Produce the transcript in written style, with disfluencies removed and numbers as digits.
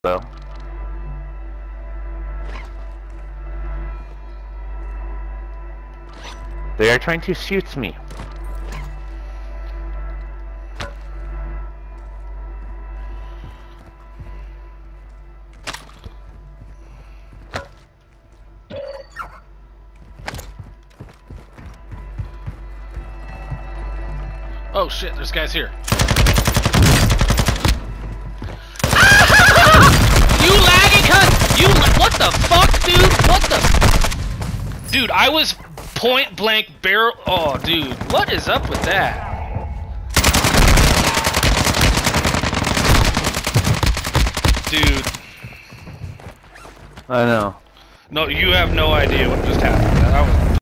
though. They are trying to shoot me. Oh shit, there's guys here. You laggy cunt! What the fuck, dude? What the? Dude, I was point blank barrel. Oh, dude, what is up with that? Dude. I know. No, you have no idea what just happened. That was